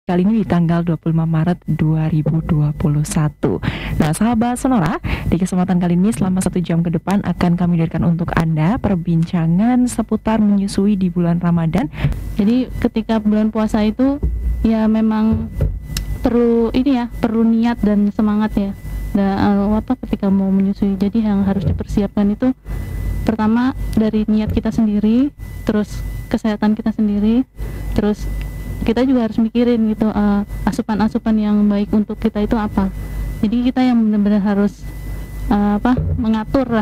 kali ini di tanggal 25 Maret 2021. Nah, sahabat Sonora, di kesempatan kali ini selama 1 jam ke depan akan kami hadirkan untuk Anda perbincangan seputar menyusui di bulan Ramadan. Jadi ketika bulan puasa itu ya memang perlu niat dan semangat ya. Ketika mau menyusui. Jadi yang harus dipersiapkan itu pertama dari niat kita sendiri, terus kesehatan kita sendiri, terus kita juga harus mikirin gitu asupan-asupan yang baik untuk kita itu apa. Jadi kita yang benar-benar harus mengatur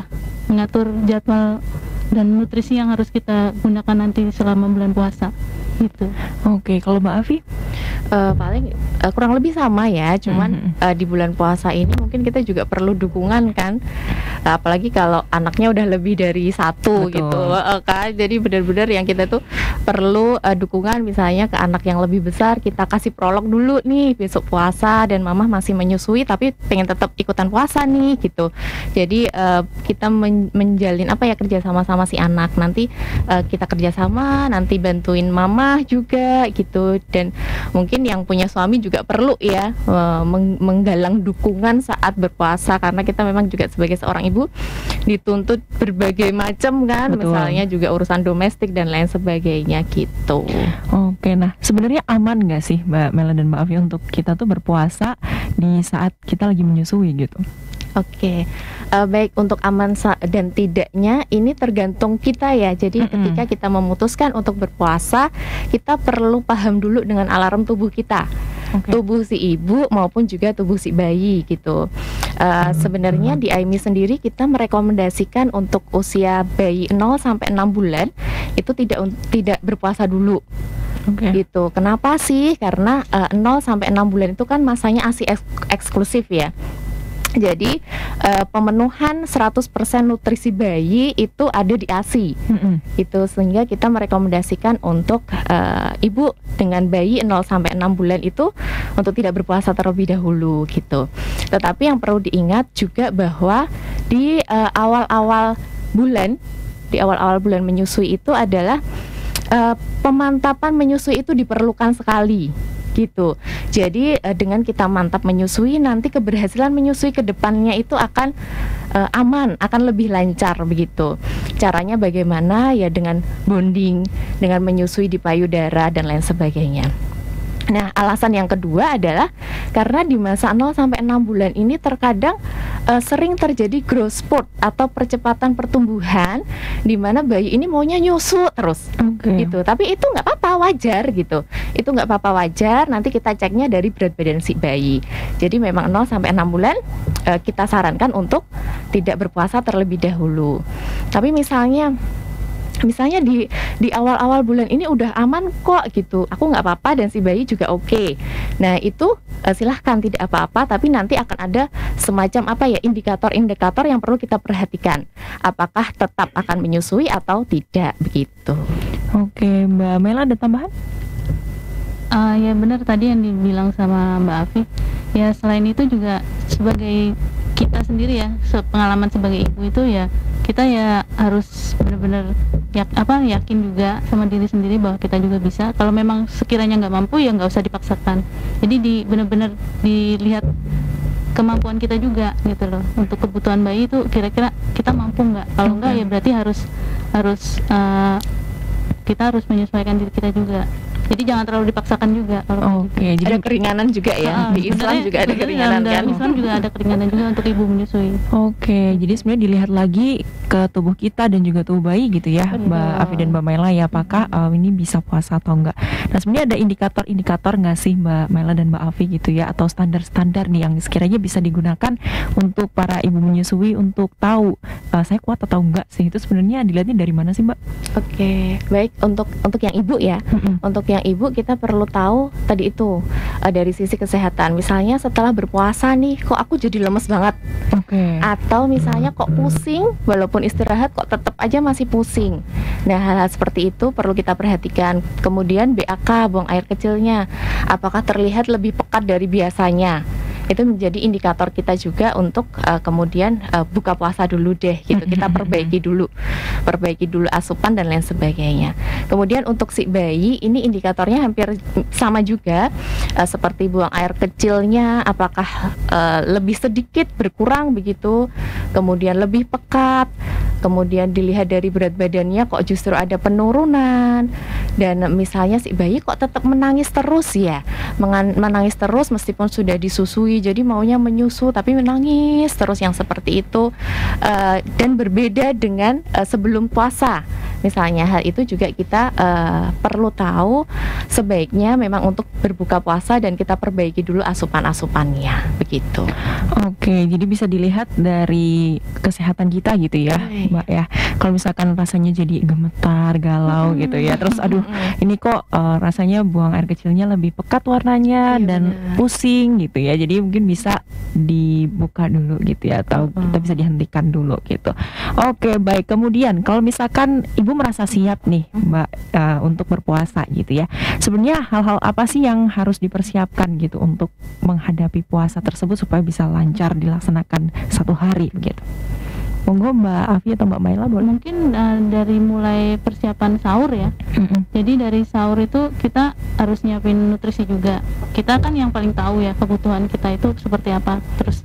jadwal dan nutrisi yang harus kita gunakan nanti selama bulan puasa gitu. Oke, kalau Mbak Afi? Paling kurang lebih sama ya, cuman di bulan puasa ini mungkin kita juga perlu dukungan kan, apalagi kalau anaknya udah lebih dari satu. Betul. Gitu kan, jadi benar-benar yang kita tuh perlu dukungan, misalnya ke anak yang lebih besar kita kasih prolog dulu nih, besok puasa dan mama masih menyusui tapi pengen tetap ikutan puasa nih gitu. Jadi kita menjalin kerja sama-sama si anak, nanti kita kerjasama, nanti bantuin mama juga gitu. Dan mungkin yang punya suami juga perlu ya menggalang dukungan saat berpuasa, karena kita memang juga sebagai seorang ibu dituntut berbagai macam kan. Betul. Misalnya juga urusan domestik dan lain sebagainya gitu. Oke, nah sebenarnya aman nggak sih Mbak Mela dan Mbak Afi untuk kita tuh berpuasa di saat kita lagi menyusui gitu? Oke, baik, untuk aman dan tidaknya ini tergantung kita ya. Jadi ketika kita memutuskan untuk berpuasa, kita perlu paham dulu dengan alarm tubuh kita, tubuh si ibu maupun juga tubuh si bayi gitu. Sebenarnya di AIMI sendiri kita merekomendasikan untuk usia bayi 0 sampai 6 bulan itu tidak berpuasa dulu. Gitu. Kenapa sih? Karena 0 sampai 6 bulan itu kan masanya ASI eksklusif ya. Jadi pemenuhan 100% nutrisi bayi itu ada di ASI. Itu sehingga kita merekomendasikan untuk ibu dengan bayi 0 sampai 6 bulan itu untuk tidak berpuasa terlebih dahulu gitu. Tetapi yang perlu diingat juga bahwa di awal-awal bulan menyusui itu adalah pemantapan menyusui itu diperlukan sekali gitu. Jadi dengan kita mantap menyusui, nanti keberhasilan menyusui ke depannya itu akan aman, akan lebih lancar begitu. Caranya bagaimana? Ya dengan bonding, dengan menyusui di payudara dan lain sebagainya. Nah, alasan yang kedua adalah karena di masa 0 sampai 6 bulan ini terkadang sering terjadi growth spurt atau percepatan pertumbuhan, di mana bayi ini maunya nyusu terus. Gitu. Tapi itu nggak apa-apa, wajar gitu. Itu nggak apa-apa, wajar. Nanti kita ceknya dari berat badan si bayi. Jadi memang 0 sampai 6 bulan kita sarankan untuk tidak berpuasa terlebih dahulu. Tapi misalnya di awal-awal bulan ini udah aman kok gitu, aku nggak apa-apa dan si bayi juga oke. Nah itu silahkan, tidak apa-apa, tapi nanti akan ada semacam indikator-indikator yang perlu kita perhatikan, apakah tetap akan menyusui atau tidak begitu. Oke, Mbak Mela ada tambahan? Ya benar tadi yang dibilang sama Mbak Afi. Ya selain itu juga sebagai kita sendiri ya, pengalaman sebagai ibu itu ya kita ya harus benar-benar yakin juga sama diri sendiri bahwa kita juga bisa. Kalau memang sekiranya nggak mampu ya nggak usah dipaksakan. Jadi benar-benar dilihat kemampuan kita juga gitu loh. Untuk kebutuhan bayi itu kira-kira kita mampu nggak? Kalau nggak ya berarti kita harus menyesuaikan diri kita juga. Jadi jangan terlalu dipaksakan juga kalau jadi ada keringanan juga ya. Di Islam juga ada keringanan kan. Di Islam juga ada keringanan juga untuk ibu menyusui. Jadi sebenarnya dilihat lagi ke tubuh kita dan juga tubuh bayi gitu ya, Mbak Afi dan Mbak Mela ya, apakah ini bisa puasa atau enggak. Nah sebenarnya ada indikator-indikator nggak sih Mbak Mela dan Mbak Afi gitu ya, atau standar-standar nih yang sekiranya bisa digunakan untuk para ibu menyusui untuk tahu saya kuat atau enggak sih, itu sebenarnya dilihatnya dari mana sih Mbak? Baik, untuk yang ibu ya. Untuk yang ibu kita perlu tahu tadi itu dari sisi kesehatan. Misalnya setelah berpuasa nih, kok aku jadi lemes banget. Atau misalnya kok pusing, walaupun istirahat kok tetap aja masih pusing. Nah hal-hal seperti itu perlu kita perhatikan. Kemudian BAK, buang air kecilnya, apakah terlihat lebih pekat dari biasanya? Itu menjadi indikator kita juga untuk kemudian buka puasa dulu deh gitu. Kita perbaiki dulu asupan dan lain sebagainya. Kemudian untuk si bayi ini indikatornya hampir sama juga, seperti buang air kecilnya apakah lebih sedikit, berkurang begitu, kemudian lebih pekat, kemudian dilihat dari berat badannya kok justru ada penurunan, dan misalnya si bayi kok tetap menangis terus ya, menangis terus meskipun sudah disusui, jadi maunya menyusu tapi menangis terus, yang seperti itu dan berbeda dengan sebelum puasa misalnya. Hal itu juga kita perlu tahu, sebaiknya memang untuk berbuka puasa dan kita perbaiki dulu asupan-asupannya begitu. Oke, jadi bisa dilihat dari kesehatan kita gitu ya, Mbak ya. Kalau misalkan rasanya jadi gemetar, galau gitu ya, terus aduh ini kok rasanya buang air kecilnya lebih pekat warnanya dan pusing gitu ya, jadi mungkin bisa dibuka dulu gitu ya, atau kita bisa dihentikan dulu gitu. Oke, baik. Kemudian kalau misalkan Ibu merasa siap nih Mbak untuk berpuasa gitu ya, sebenarnya hal-hal apa sih yang harus dipersiapkan gitu untuk menghadapi puasa tersebut supaya bisa lancar dilaksanakan satu hari begitu? Monggo Mbak Afi atau Mbak Maila boleh. Mungkin dari mulai persiapan sahur ya. Jadi dari sahur itu kita harus nyiapin nutrisi juga. Kita kan yang paling tahu ya kebutuhan kita itu seperti apa. Terus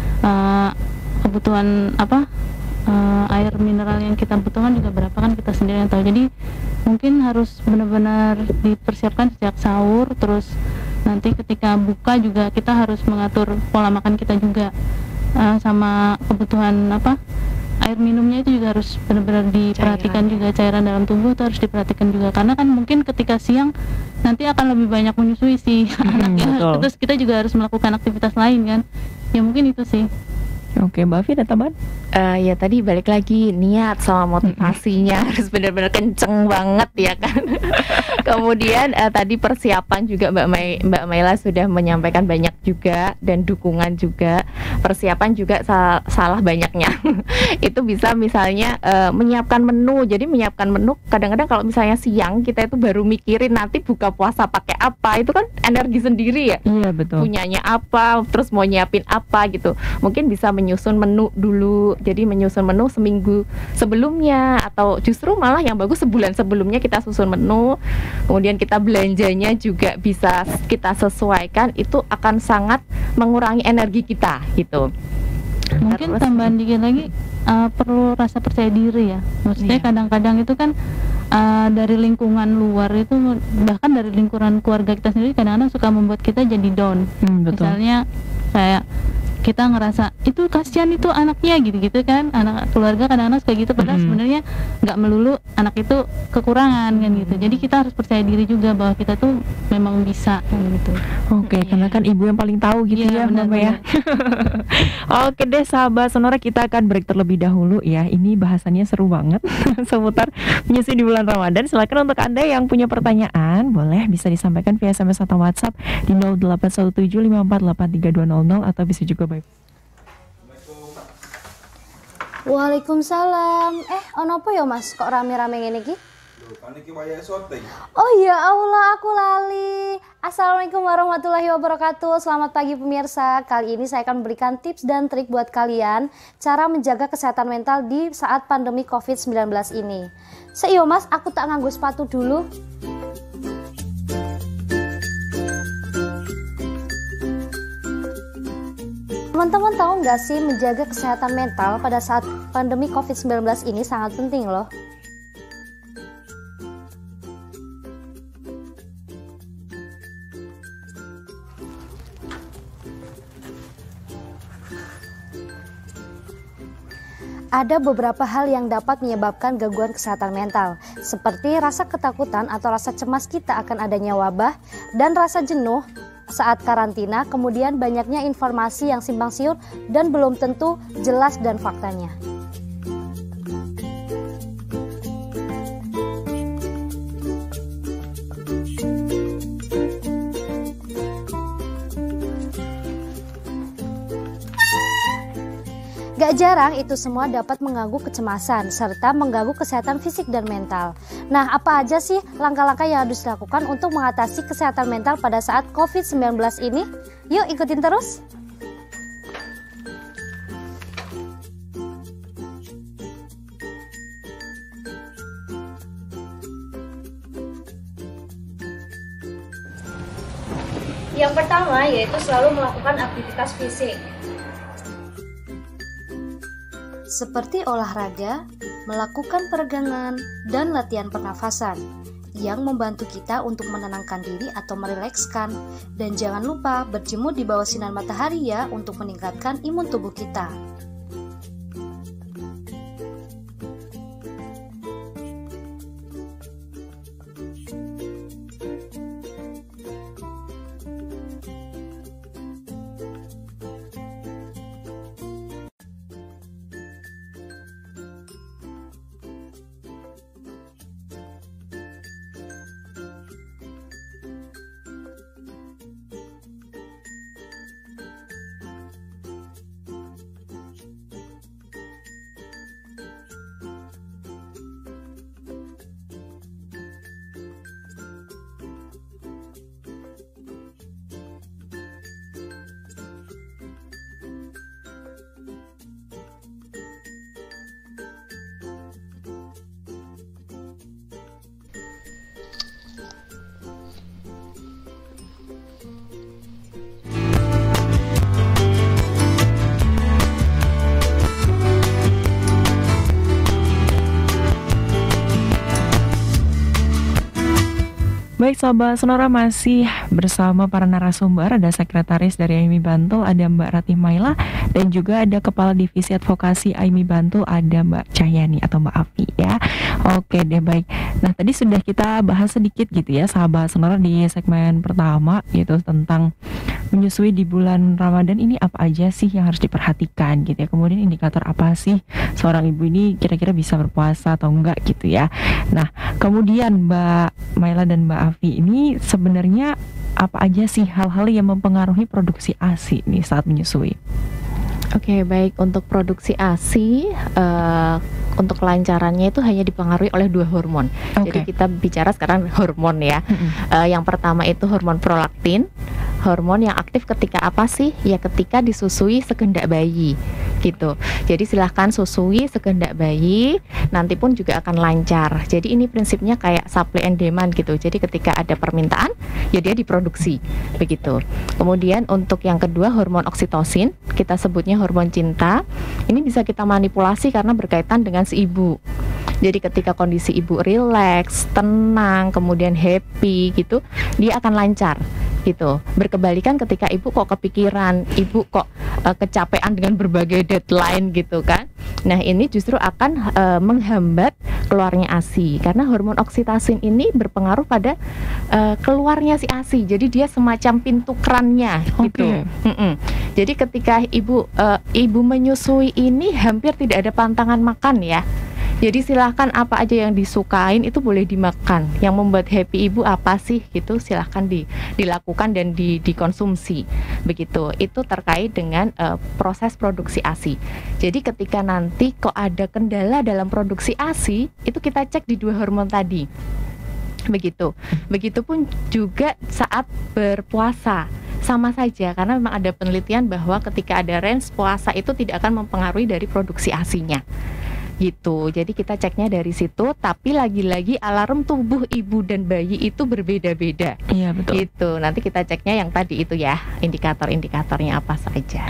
kebutuhan apa, air mineral yang kita butuhkan juga berapa kan kita sendiri yang tahu. Jadi mungkin harus benar-benar dipersiapkan sejak sahur. Terus nanti ketika buka juga kita harus mengatur pola makan kita juga, sama kebutuhan apa, air minumnya itu juga harus benar-benar diperhatikan juga, cairan dalam tubuh itu harus diperhatikan juga, karena kan mungkin ketika siang nanti akan lebih banyak menyusui si anaknya. Terus kita juga harus melakukan aktivitas lain kan, ya mungkin itu sih. Oke, Mbak Afi ada tambahan? Ya tadi balik lagi niat sama motivasinya harus benar-benar kenceng banget ya kan. Kemudian tadi persiapan juga Mbak Maila sudah menyampaikan banyak juga, dan dukungan juga. Persiapan juga salah banyaknya. Itu bisa misalnya menyiapkan menu. Jadi menyiapkan menu kadang-kadang kalau misalnya siang kita itu baru mikirin nanti buka puasa pakai apa, itu kan energi sendiri ya. Iya betul. Punyanya apa, terus mau nyiapin apa gitu. Mungkin bisa menyusun menu dulu. Jadi menyusun menu seminggu sebelumnya, atau justru malah yang bagus sebulan sebelumnya kita susun menu. Kemudian kita belanjanya juga bisa kita sesuaikan, itu akan sangat mengurangi energi kita gitu. Mungkin tambahan dikit lagi, perlu rasa percaya diri ya. Maksudnya kadang-kadang itu kan dari lingkungan luar itu, bahkan dari lingkungan keluarga kita sendiri kadang-kadang suka membuat kita jadi down. Betul. Misalnya kayak kita ngerasa itu kasihan itu anaknya gitu-gitu kan, anak keluarga kadang-kadang kayak gitu, padahal sebenarnya nggak melulu anak itu kekurangan kan gitu. Jadi kita harus percaya diri juga bahwa kita tuh memang bisa kan gitu. Oke, karena kan ibu yang paling tahu gitu ya, benar, Mama ya. Oke deh sahabat Sonora, kita akan break terlebih dahulu ya. Ini bahasannya seru banget seputar menyusui di bulan Ramadan. Silakan untuk Anda yang punya pertanyaan, boleh bisa disampaikan via SMS atau WhatsApp di 081754832000, atau bisa juga by. Waalaikumsalam. Ono apa ya Mas? Kok rame-rame ngene iki? Oh ya Allah, aku lali. Assalamualaikum warahmatullahi wabarakatuh. Selamat pagi pemirsa. Kali ini saya akan memberikan tips dan trik buat kalian cara menjaga kesehatan mental di saat pandemi COVID-19 ini. Seiyo Mas, aku tak nganggo sepatu dulu. Teman-teman tahu nggak sih, menjaga kesehatan mental pada saat pandemi COVID-19 ini sangat penting loh. Ada beberapa hal yang dapat menyebabkan gangguan kesehatan mental, seperti rasa ketakutan atau rasa cemas kita akan adanya wabah, dan rasa jenuh saat karantina, kemudian banyaknya informasi yang simpang siur dan belum tentu jelas dan faktanya. Gak jarang itu semua dapat mengganggu kecemasan serta mengganggu kesehatan fisik dan mental. Nah, apa aja sih langkah-langkah yang harus dilakukan untuk mengatasi kesehatan mental pada saat COVID-19 ini? Yuk ikutin terus. Yang pertama yaitu selalu melakukan aktivitas fisik. Seperti olahraga, melakukan peregangan, dan latihan pernafasan yang membantu kita untuk menenangkan diri atau merilekskan. Dan jangan lupa berjemur di bawah sinar matahari ya untuk meningkatkan imun tubuh kita. Baik Sobat Sonora, masih bersama para narasumber. Ada Sekretaris dari AIMI Bantul, ada Mbak Ratih Maila, dan juga ada Kepala Divisi Advokasi AIMI Bantul, ada Mbak Cahyani atau Mbak Afi ya. Oke deh, baik. Nah tadi sudah kita bahas sedikit gitu ya Sahabat Sonora di segmen pertama, yaitu tentang menyusui di bulan Ramadan ini apa aja sih yang harus diperhatikan gitu ya. Kemudian indikator apa sih seorang ibu ini kira-kira bisa berpuasa atau enggak gitu ya. Nah kemudian Mbak Maila dan Mbak Afi, ini sebenarnya apa aja sih hal-hal yang mempengaruhi produksi ASI nih saat menyusui? Oke, baik. Untuk produksi ASI, untuk kelancarannya itu hanya dipengaruhi oleh 2 hormon. Jadi kita bicara sekarang hormon ya. Yang pertama itu hormon prolaktin. Hormon yang aktif ketika apa sih? Ya ketika disusui sekehendak bayi gitu. Jadi silahkan susui sekehendak bayi, nanti pun juga akan lancar. Jadi ini prinsipnya kayak supply and demand gitu. Jadi ketika ada permintaan, ya dia diproduksi begitu. Kemudian untuk yang kedua hormon oksitosin, kita sebutnya hormon cinta. Ini bisa kita manipulasi karena berkaitan dengan si ibu. Jadi ketika kondisi ibu rileks, tenang, kemudian happy gitu, dia akan lancar gitu. Berkebalikan ketika ibu kok kepikiran, ibu kok kecapean dengan berbagai deadline gitu kan. Nah ini justru akan menghambat keluarnya ASI, karena hormon oksitosin ini berpengaruh pada keluarnya si ASI. Jadi dia semacam pintu kerannya gitu. Jadi ketika ibu menyusui ini hampir tidak ada pantangan makan ya. Jadi silahkan apa aja yang disukain itu boleh dimakan. Yang membuat happy ibu apa sih gitu, silahkan dilakukan dan dikonsumsi. Begitu. Itu terkait dengan proses produksi ASI. Jadi ketika nanti kok ada kendala dalam produksi ASI, itu kita cek di 2 hormon tadi. Begitu. Begitupun juga saat berpuasa. Sama saja, karena memang ada penelitian bahwa ketika ada range puasa itu tidak akan mempengaruhi dari produksi ASI-nya. Gitu. Jadi kita ceknya dari situ, tapi lagi-lagi alarm tubuh ibu dan bayi itu berbeda-beda. Iya, betul. Gitu. Nanti kita ceknya yang tadi itu ya, indikator-indikatornya apa saja.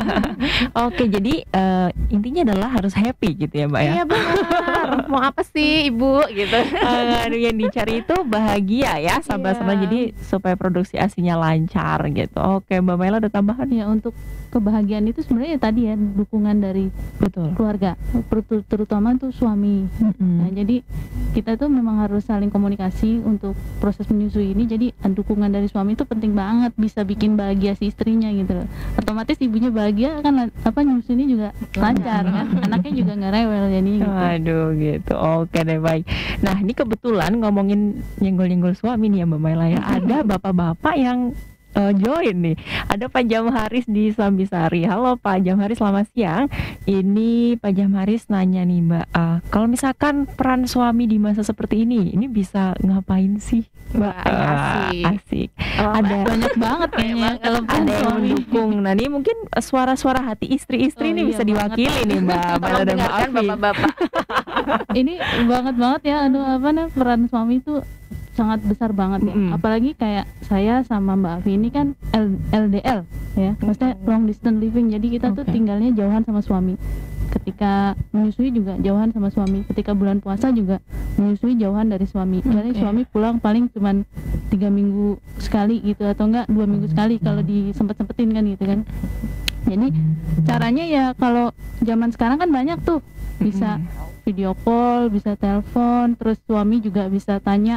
Oke, jadi intinya adalah harus happy gitu ya, Mbak ya. Iya benar. Mau apa sih ibu gitu. Aduh, yang dicari itu bahagia ya, sahabat-sahabat. Iya. Jadi supaya produksi ASINya lancar gitu. Oke, Mbak Maila ada tambahan? Ya, untuk kebahagiaan itu sebenarnya tadi ya dukungan dari keluarga, terutama tuh suami. Nah, jadi kita tuh memang harus saling komunikasi untuk proses menyusui ini. Jadi dukungan dari suami itu penting banget, bisa bikin bahagia si istrinya gitu loh. Otomatis ibunya bahagia kan, nyusuinya juga lancar kan, anaknya juga nggak rewel jadi gitu. Aduh gitu. Oke deh, baik. Nah ini kebetulan ngomongin nyenggol-nyenggol suami nih ya Mbak Maila ya. Ada bapak-bapak yang join nih. Ada Pak Jamharis di Sambisari. Halo Pak Jamharis, selamat siang. Ini Pak Jamharis nanya nih Mbak, kalau misalkan peran suami di masa seperti ini bisa ngapain sih Mbak? Asik. Ada banyak banget kayaknya kalau ada yang mendukung. Nah ini mungkin suara-suara hati istri-istri ini bisa diwakili nih Mbak Maila dan Mbak Afi. Bapak-bapak. Ini banget ya, peran suami itu sangat besar banget ya. Apalagi kayak saya sama Mbak Afi ini kan LDL ya, maksudnya long distance living. Jadi kita tuh tinggalnya jauhan sama suami. Ketika menyusui juga jauhan sama suami. Ketika bulan puasa juga menyusui jauhan dari suami. Jadi suami pulang paling cuman 3 minggu sekali gitu, atau enggak 2 minggu sekali kalau disempet-sempetin kan gitu kan. Jadi caranya ya kalau zaman sekarang kan banyak tuh, bisa video call, bisa telepon, terus suami juga bisa tanya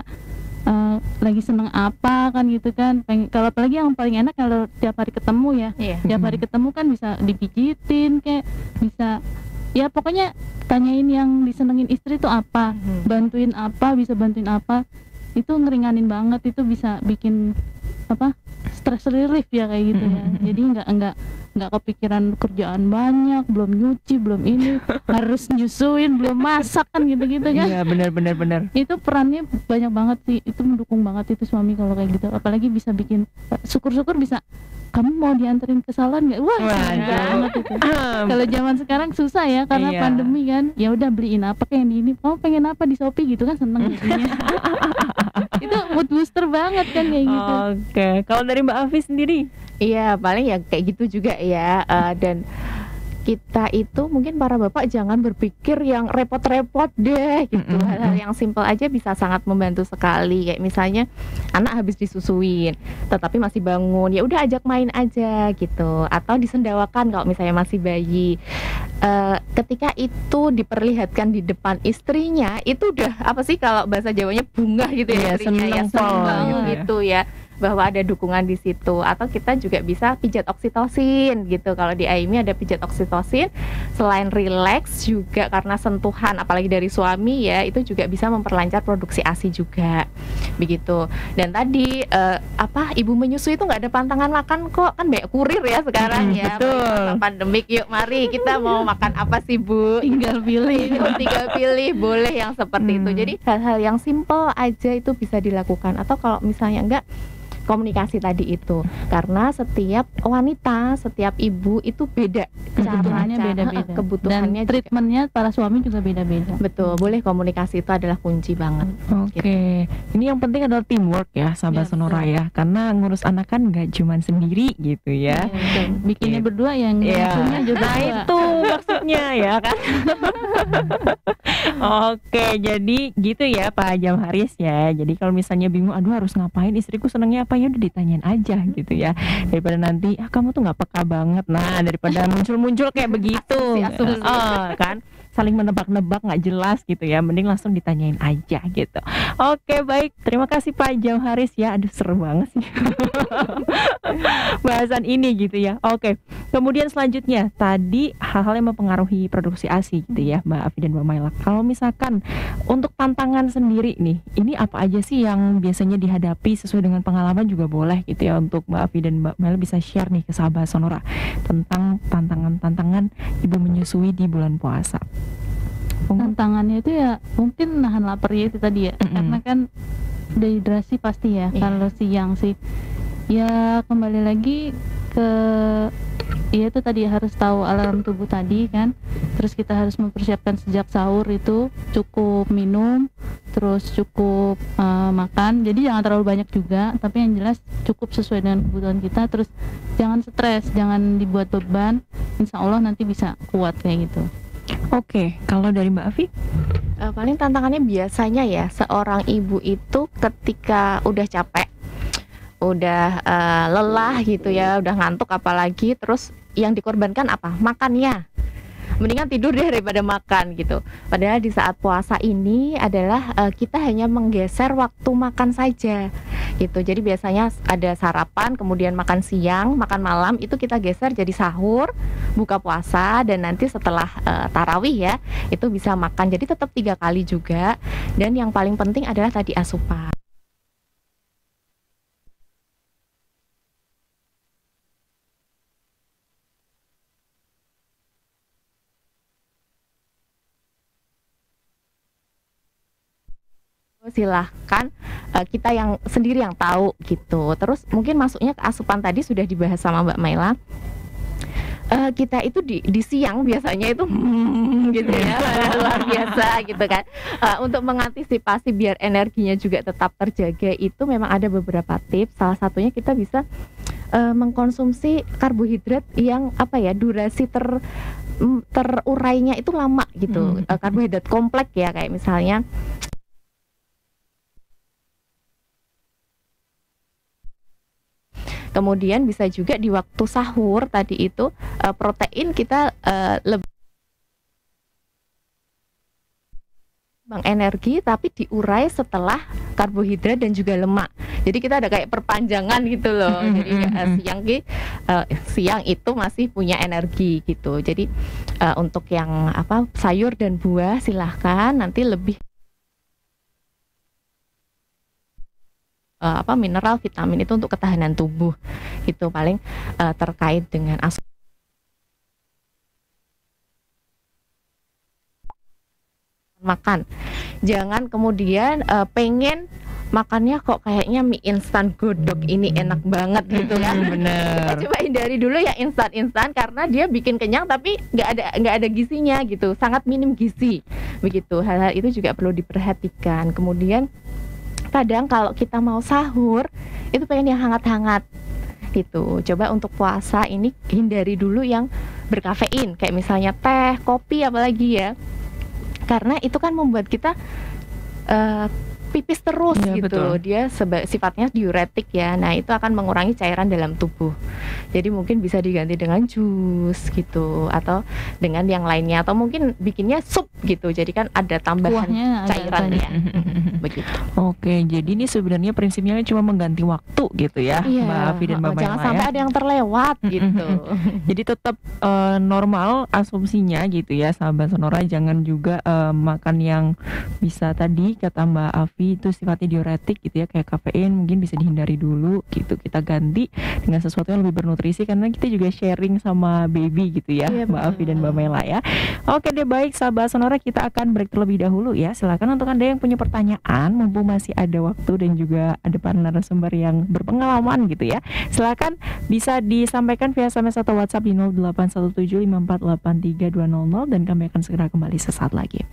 lagi seneng apa kan gitu kan. Kalau apalagi yang paling enak kalau tiap hari ketemu ya, tiap hari ketemu kan bisa dipijitin, kayak bisa ya pokoknya tanyain yang disenengin istri itu apa, bantuin apa, bisa bantuin apa, itu ngeringanin banget, itu bisa bikin apa, stress relief ya kayak gitu ya. Jadi nggak kepikiran kerjaan banyak, belum nyuci, belum ini, harus nyusuin, belum masak kan gitu-gitu kan. Iya, benar. Itu perannya banyak banget sih, itu mendukung banget itu suami kalau kayak gitu. Apalagi bisa bikin, syukur-syukur bisa, kamu mau dianterin ke salon nggak? Wah, banget itu. Kalau zaman sekarang susah ya karena pandemi kan. Ya udah beliin apa kayak ini, kamu pengen apa di Shopee gitu kan, seneng jadinya. Itu mood booster banget kan kayak gitu. Oke, kalau dari Mbak Afi sendiri? Iya, paling ya kayak gitu juga ya. Dan kita itu mungkin para bapak jangan berpikir yang repot-repot deh gitu. Hal-hal yang simpel aja bisa sangat membantu sekali. Kayak misalnya anak habis disusuin tetapi masih bangun, ya udah ajak main aja gitu. Atau disendawakan kalau misalnya masih bayi. Ketika itu diperlihatkan di depan istrinya, itu udah apa sih kalau bahasa Jawanya, bunga gitu ya, istrinya ya, seneng gitu ya, bahwa ada dukungan di situ. Atau kita juga bisa pijat oksitosin gitu. Kalau di AIMI ada pijat oksitosin, selain rileks juga karena sentuhan apalagi dari suami ya, itu juga bisa memperlancar produksi ASI juga begitu. Dan tadi ibu menyusui itu nggak ada pantangan makan kok, kan banyak kurir ya sekarang ya. Masa pandemik, yuk mari kita mau makan apa sih Bu, tinggal pilih boleh yang seperti itu. Jadi hal-hal yang simple aja itu bisa dilakukan. Atau kalau misalnya enggak, komunikasi tadi itu, karena setiap wanita, setiap ibu itu beda kebutuhannya, beda-beda, kebutuhannya dan treatmentnya para suami juga beda-beda. Betul, boleh, komunikasi itu adalah kunci banget. Oke, ini yang penting adalah teamwork ya, sahabat Sonora ya, karena ngurus anak kan nggak cuma sendiri gitu ya. Bikinnya berdua, yang ngasuhnya juga. Nah itu maksudnya ya kan. Oke, jadi gitu ya Pak Jamharis ya. Jadi kalau misalnya bingung, aduh harus ngapain, istriku senengnya apa, ya udah ditanyain aja gitu ya, daripada nanti kamu tuh nggak peka banget. Nah daripada muncul kayak begitu kan, saling menebak-nebak nggak jelas gitu ya, mending langsung ditanyain aja gitu. Oke, baik, terima kasih Pak Jamharis ya. Aduh seru banget sih bahasan ini gitu ya. Oke, kemudian selanjutnya tadi hal-hal yang mempengaruhi produksi ASI gitu ya Mbak Afi dan Mbak Maila. Kalau misalkan untuk tantangan sendiri nih, ini apa aja sih yang biasanya dihadapi, sesuai dengan pengalaman juga boleh gitu ya, untuk Mbak Afi dan Mbak Maila bisa share nih ke sahabat Sonora tentang tantangan ibu menyusui di bulan puasa. Tantangannya itu ya mungkin nahan lapar ya, itu tadi ya, karena kan dehidrasi pasti ya. Kalau siang sih ya kembali lagi ke ya itu tadi, harus tahu alarm tubuh tadi kan. Terus kita harus mempersiapkan sejak sahur itu, cukup minum, terus cukup makan. Jadi jangan terlalu banyak juga, tapi yang jelas cukup sesuai dengan kebutuhan kita. Terus jangan stres, jangan dibuat beban, insya Allah nanti bisa kuat kayak gitu. Oke, kalau dari Mbak Afi? Paling tantangannya biasanya ya, seorang ibu itu ketika udah capek, udah lelah gitu ya, udah ngantuk apalagi, terus yang dikorbankan apa? Makannya. Mendingan tidur deh daripada makan gitu. Padahal di saat puasa ini adalah kita hanya menggeser waktu makan saja gitu. Jadi biasanya ada sarapan, kemudian makan siang, makan malam, itu kita geser jadi sahur, buka puasa, dan nanti setelah tarawih ya, itu bisa makan. Jadi tetap 3 kali juga. Dan yang paling penting adalah tadi asupan. Silahkan kita yang sendiri yang tahu gitu. Terus mungkin masuknya ke asupan tadi sudah dibahas sama Mbak Maila. kita itu di siang biasanya itu gitu ya, luar biasa gitu kan. Untuk mengantisipasi biar energinya juga tetap terjaga itu memang ada beberapa tips. Salah satunya kita bisa mengkonsumsi karbohidrat yang apa ya, durasi terurainya itu lama gitu. Karbohidrat kompleks ya, kayak misalnya kemudian bisa juga di waktu sahur tadi itu protein kita lebih energi tapi diurai setelah karbohidrat dan juga lemak. Jadi kita ada kayak perpanjangan gitu loh. Jadi siang itu masih punya energi gitu. Jadi untuk yang apa, sayur dan buah silahkan, nanti lebih mineral, vitamin itu untuk ketahanan tubuh itu paling terkait dengan makan. Jangan kemudian pengen makannya kok kayaknya mie instan godok ini enak banget gitu kan. Bener. Coba hindari dulu ya instan karena dia bikin kenyang tapi nggak ada gizinya gitu, sangat minim gizi begitu. Hal-hal itu juga perlu diperhatikan. Kemudian kadang kalau kita mau sahur itu pengen yang hangat-hangat gitu. Coba untuk puasa ini hindari dulu yang berkafein kayak misalnya teh, kopi apalagi ya. Karena itu kan membuat kita pipis terus ya, gitu. Betul. Dia sifatnya diuretik ya. Nah, itu akan mengurangi cairan dalam tubuh. Jadi mungkin bisa diganti dengan jus gitu atau dengan yang lainnya, atau mungkin bikinnya sup gitu. Jadi kan ada tambahan cairan ya. Begitu. Oke, jadi ini sebenarnya prinsipnya cuma mengganti waktu gitu ya, Iya, Mbak Afi dan Mbak Maila. Jangan sampai ada yang terlewat gitu. Jadi tetap normal asumsinya gitu ya, sahabat Sonora, jangan juga makan yang bisa tadi kata Mbak Afi itu sifatnya diuretik gitu ya, kayak kafein mungkin bisa dihindari dulu gitu. Kita ganti dengan sesuatu yang lebih bernutrisi karena kita juga sharing sama baby gitu ya, iya, Mbak Afi dan Mbak Maila ya. Oke deh, baik sahabat Sonora, kita akan break terlebih dahulu ya. Silakan untuk Anda yang punya pertanyaan, mumpung masih ada waktu dan juga ada para narasumber yang berpengalaman gitu ya. Silakan bisa disampaikan via SMS atau WhatsApp di 081754832000 dan kami akan segera kembali sesaat lagi.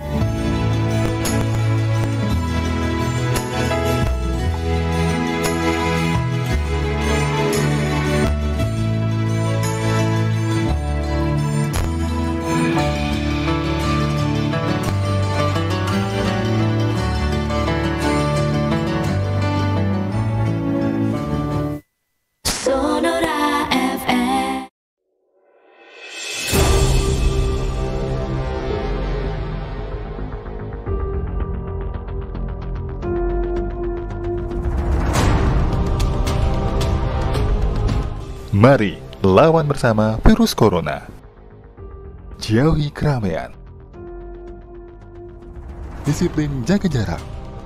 Mari lawan bersama virus corona. Jauhi keramaian. Disiplin jaga jarak.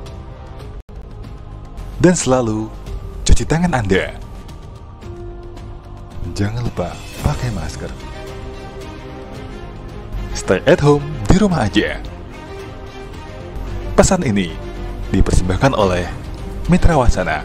Dan selalu cuci tangan Anda. Jangan lupa pakai masker. Stay at home di rumah aja. Pesan ini dipersembahkan oleh Mitra Wasana.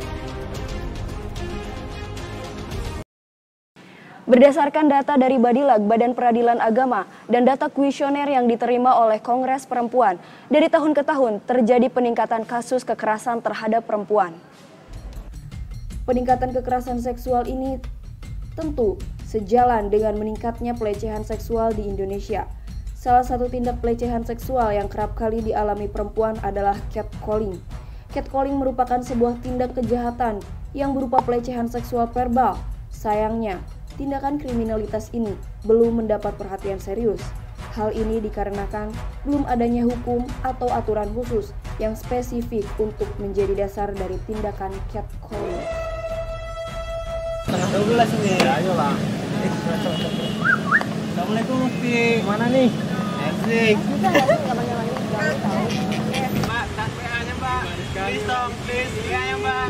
Berdasarkan data dari Badilag, Badan Peradilan Agama, dan data kuesioner yang diterima oleh Kongres Perempuan, dari tahun ke tahun terjadi peningkatan kasus kekerasan terhadap perempuan. Peningkatan kekerasan seksual ini tentu sejalan dengan meningkatnya pelecehan seksual di Indonesia. Salah satu tindak pelecehan seksual yang kerap kali dialami perempuan adalah catcalling. Catcalling merupakan sebuah tindak kejahatan yang berupa pelecehan seksual verbal. Sayangnya, tindakan kriminalitas ini belum mendapat perhatian serius. Hal ini dikarenakan belum adanya hukum atau aturan khusus yang spesifik untuk menjadi dasar dari tindakan catcalling. Setengah 12 nih, ayolah. Assalamualaikum Mufti. Mana nih? Asik. Mbak, tak WA-nya Mbak. Please dong, please. WA-nya Mbak.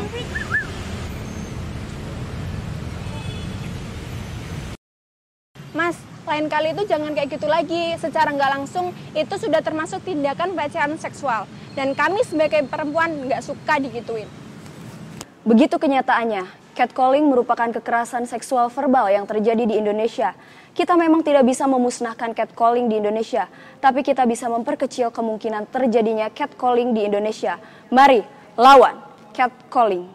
Mas, lain kali itu jangan kayak gitu lagi. Secara nggak langsung itu sudah termasuk tindakan pelecehan seksual. Dan kami sebagai perempuan nggak suka digituin. Begitu kenyataannya, Catcalling merupakan kekerasan seksual verbal yang terjadi di Indonesia. Kita memang tidak bisa memusnahkan catcalling di Indonesia, tapi kita bisa memperkecil kemungkinan terjadinya catcalling di Indonesia. Mari lawan catcalling.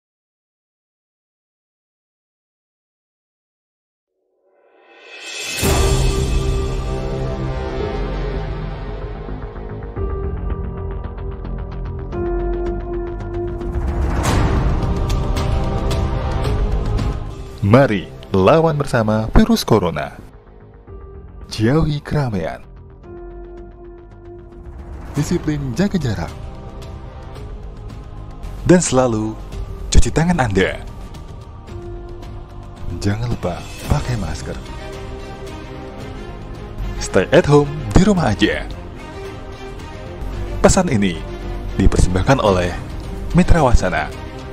Mari lawan bersama virus corona. Jauhi keramaian. Disiplin jaga jarak. Dan selalu cuci tangan Anda. Jangan lupa pakai masker. Stay at home di rumah aja. Pesan ini dipersembahkan oleh Mitra Wacana.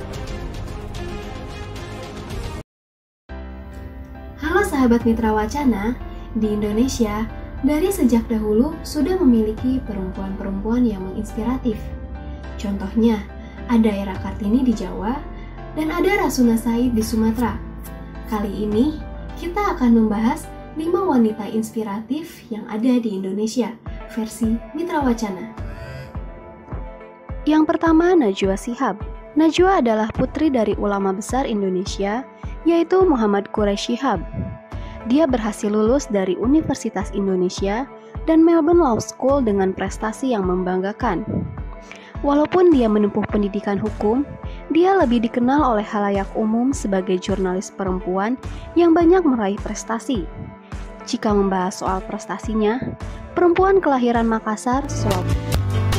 Halo sahabat Mitra Wacana, di Indonesia dari sejak dahulu sudah memiliki perempuan-perempuan yang menginspiratif. Contohnya, ada Era Kartini di Jawa dan ada Rasuna Said di Sumatera. Kali ini kita akan membahas 5 wanita inspiratif yang ada di Indonesia, versi Mitra Wacana. Yang pertama, Najwa Shihab. Najwa adalah putri dari ulama besar Indonesia, yaitu Muhammad Quraish Shihab. Dia berhasil lulus dari Universitas Indonesia dan Melbourne Law School dengan prestasi yang membanggakan. Walaupun dia menempuh pendidikan hukum, dia lebih dikenal oleh khalayak umum sebagai jurnalis perempuan yang banyak meraih prestasi. Jika membahas soal prestasinya, perempuan kelahiran Makassar, Sulawesi.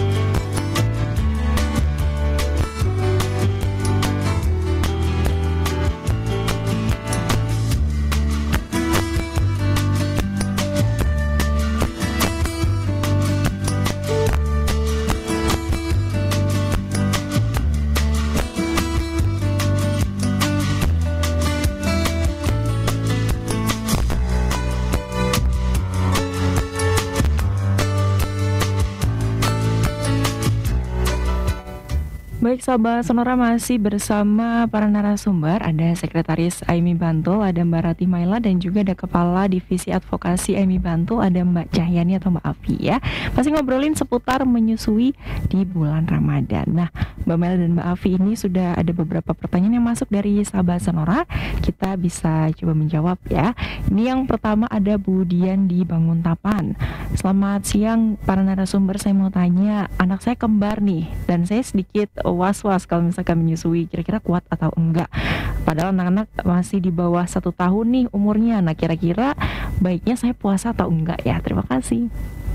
Baik sahabat Sonora, masih bersama para narasumber. Ada Sekretaris AIMI Bantul, ada Mbak Ratih Maila, dan juga ada Kepala Divisi Advokasi AIMI Bantul, ada Mbak Cahyani atau Mbak Afi ya. Masih ngobrolin seputar menyusui di bulan Ramadan. Nah, Mbak Maila dan Mbak Afi, ini sudah ada beberapa pertanyaan yang masuk dari sahabat Sonora. Kita bisa coba menjawab ya. Ini yang pertama ada Bu Dian di Banguntapan. Selamat siang para narasumber, saya mau tanya, anak saya kembar nih, dan saya sedikit was-was kalau misalkan menyusui, kira-kira kuat atau enggak. Padahal anak-anak masih di bawah 1 tahun nih umurnya. Nah, kira-kira baiknya saya puasa atau enggak ya? Terima kasih.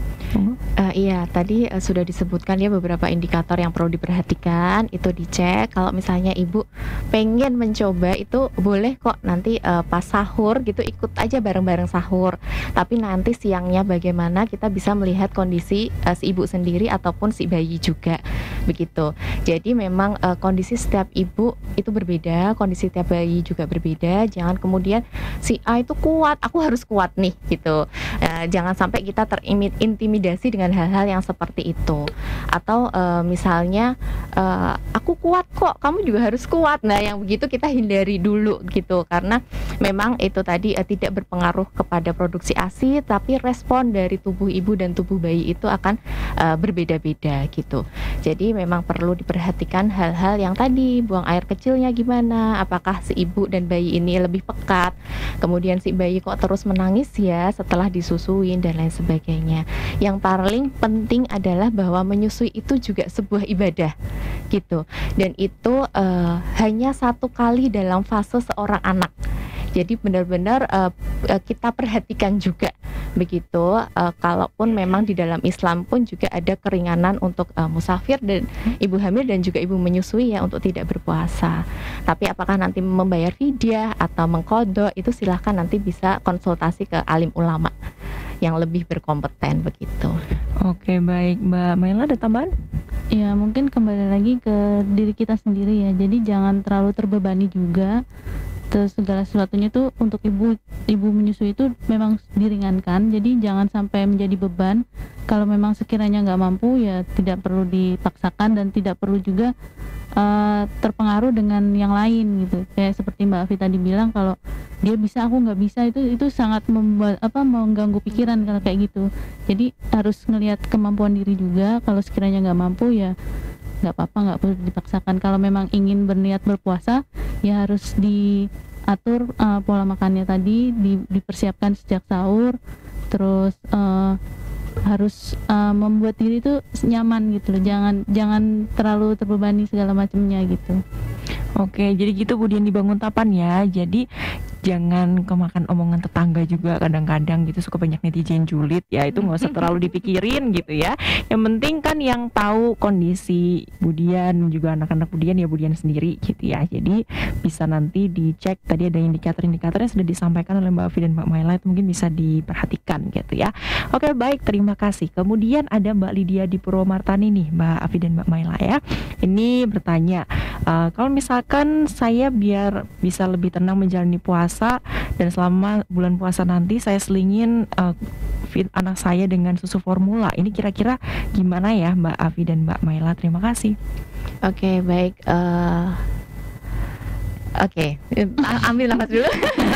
Iya, tadi sudah disebutkan ya beberapa indikator yang perlu diperhatikan, itu dicek. Kalau misalnya ibu pengen mencoba, itu boleh kok nanti pas sahur gitu ikut aja bareng-bareng sahur. Tapi nanti siangnya bagaimana, kita bisa melihat kondisi si ibu sendiri ataupun si bayi juga, begitu. Jadi memang kondisi setiap ibu itu berbeda, kondisi setiap bayi juga berbeda. Jangan kemudian si A itu kuat, aku harus kuat nih gitu. Jangan sampai kita terintimidasi dengan hal-hal yang seperti itu. Atau misalnya aku kuat kok, kamu juga harus kuat. Nah, yang begitu kita hindari dulu gitu, karena memang itu tadi tidak berpengaruh kepada produksi ASI, tapi respon dari tubuh ibu dan tubuh bayi itu akan berbeda-beda gitu. Jadi memang perlu diperhatikan hal-hal yang tadi, buang air kecilnya gimana, apakah si ibu dan bayi ini lebih pekat, kemudian si bayi kok terus menangis ya setelah disusuin dan lain sebagainya. Yang paling penting adalah bahwa menyusui itu juga sebuah ibadah gitu, dan itu hanya 1 kali dalam fase seorang anak. Jadi benar-benar kita perhatikan juga begitu. Kalaupun memang di dalam Islam pun juga ada keringanan untuk musafir dan ibu hamil dan juga ibu menyusui ya, untuk tidak berpuasa. Tapi apakah nanti membayar fidyah atau mengqadha, itu silahkan nanti bisa konsultasi ke alim ulama yang lebih berkompeten begitu. Oke, baik Mbak Maila, ada tambahan? Ya, mungkin kembali lagi ke diri kita sendiri ya. Jadi jangan terlalu terbebani juga. Terus segala sesuatunya tuh untuk ibu menyusui itu memang diringankan. Jadi jangan sampai menjadi beban. Kalau memang sekiranya nggak mampu ya tidak perlu dipaksakan, dan tidak perlu juga terpengaruh dengan yang lain gitu. Kayak seperti Mbak Afi tadi bilang, kalau dia bisa aku nggak bisa, itu sangat mengganggu pikiran kalau kayak gitu. Jadi harus ngelihat kemampuan diri juga. Kalau sekiranya nggak mampu ya nggak apa-apa, nggak perlu dipaksakan. Kalau memang ingin berniat berpuasa ya harus diatur pola makannya tadi, dipersiapkan sejak sahur, terus harus membuat diri itu nyaman gitu loh, jangan terlalu terbebani segala macamnya gitu. Oke, jadi gitu kemudian dibangun tapan ya. Jadi jangan kemakan omongan tetangga juga, kadang-kadang gitu suka banyak netizen julid ya, itu nggak usah terlalu dipikirin gitu ya. Yang penting kan yang tahu kondisi Budian juga anak-anak Budian ya Budian sendiri gitu ya. Jadi bisa nanti dicek, tadi ada indikator-indikator yang sudah disampaikan oleh Mbak Afi dan Mbak Maila, itu mungkin bisa diperhatikan gitu ya. Oke, baik, terima kasih. Kemudian ada Mbak Lydia di Purwomartani nih, Mbak Afi dan Mbak Maila ya. Ini bertanya, kalau misalkan saya biar bisa lebih tenang menjalani puasa dan selama bulan puasa nanti saya selingin anak saya dengan susu formula, ini kira-kira gimana ya Mbak Afi dan Mbak Maila? Terima kasih. Oke, baik. Oke, ambil nafas dulu.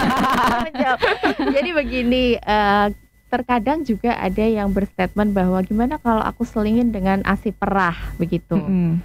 Jadi begini, terkadang juga ada yang berstatement bahwa gimana kalau aku selingin dengan ASI perah begitu.